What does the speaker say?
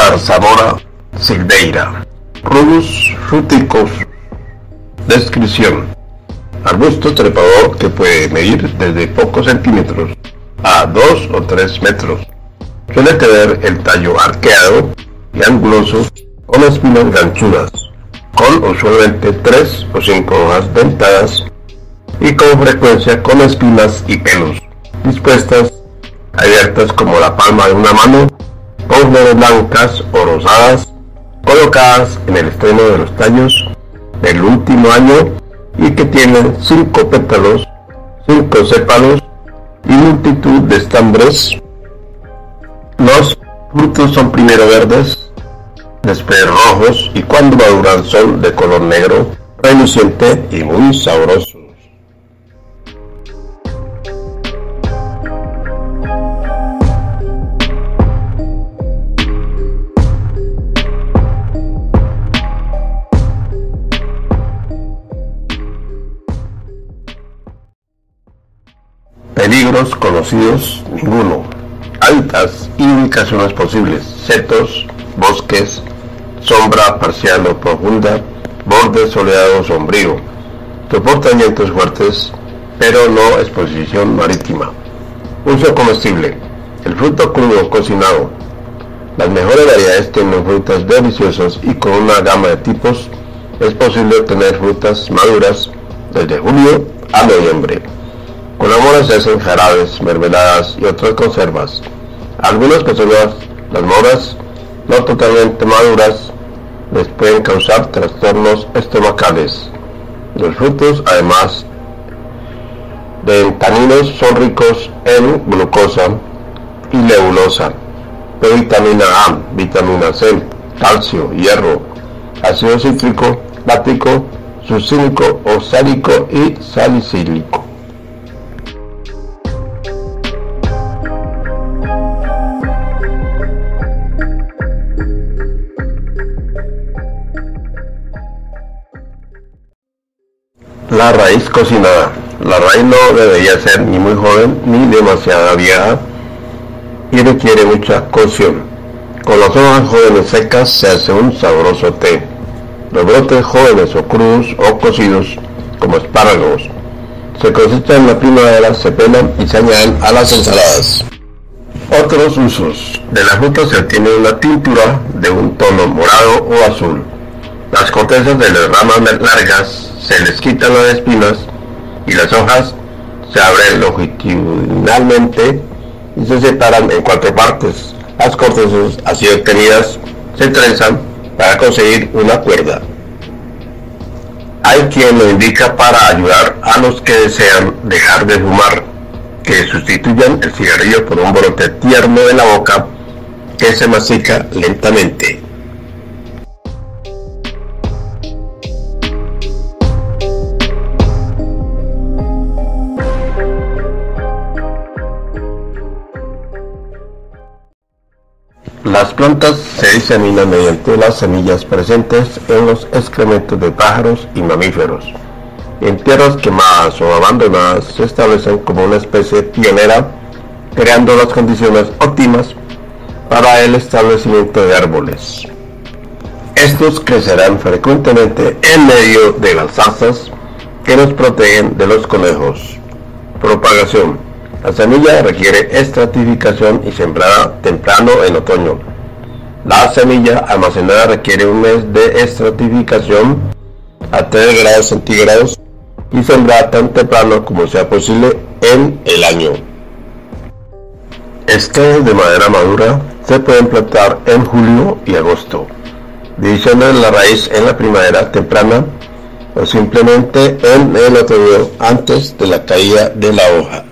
Zarzamora silveira. Rubus fruticus. Descripción: arbusto trepador que puede medir desde pocos centímetros a 2 o 3 metros. Suele tener el tallo arqueado y anguloso con espinas ganchudas, con usualmente 3 o 5 hojas dentadas y con frecuencia con espinas y pelos dispuestas abiertas como la palma de una mano, con flores blancas o rosadas colocadas en el extremo de los tallos del último año y que tienen 5 pétalos, 5 sépalos y multitud de estambres. Los frutos son primero verdes, después rojos y cuando maduran son de color negro, reluciente y muy sabrosos. Peligros conocidos: ninguno. Hábitats y ubicaciones posibles: setos, bosques, sombra parcial o profunda, borde soleado o sombrío. Soporta vientos fuertes, pero no exposición marítima. Uso comestible: el fruto crudo o cocinado. Las mejores variedades tienen frutas deliciosas y con una gama de tipos es posible obtener frutas maduras desde julio a noviembre. Con la mora se hacen jarabes, mermeladas y otras conservas. Algunas personas, las moras no totalmente maduras, les pueden causar trastornos estomacales. Los frutos, además de taninos, son ricos en glucosa y lebulosa, de vitamina A, vitamina C, calcio, hierro, ácido cítrico, láctico, succínico, oxálico y salicílico. La raíz cocinada. La raíz no debería ser ni muy joven ni demasiado vieja y requiere mucha cocción. Con las hojas jóvenes secas se hace un sabroso té. Los brotes jóvenes o crudos o cocidos, como espárragos, se cosechan en la primavera, se pelan y se añaden a las ensaladas. Otros usos: de la fruta se obtiene una tintura de un tono morado o azul. Las cortezas de las ramas largas se les quitan las espinas y las hojas se abren longitudinalmente y se separan en 4 partes. Las cortezas así obtenidas se trenzan para conseguir una cuerda. Hay quien lo indica para ayudar a los que desean dejar de fumar, que sustituyan el cigarrillo por un brote tierno de la boca que se mastica lentamente. Las plantas se diseminan mediante las semillas presentes en los excrementos de pájaros y mamíferos. En tierras quemadas o abandonadas se establecen como una especie pionera, creando las condiciones óptimas para el establecimiento de árboles. Estos crecerán frecuentemente en medio de las zarzas que nos protegen de los conejos. Propagación: la semilla requiere estratificación y sembrada temprano en otoño. La semilla almacenada requiere un mes de estratificación a 3 grados centígrados y sembrada tan temprano como sea posible en el año. Esteros de madera madura se pueden plantar en julio y agosto, división la raíz en la primavera temprana o simplemente en el otoño antes de la caída de la hoja.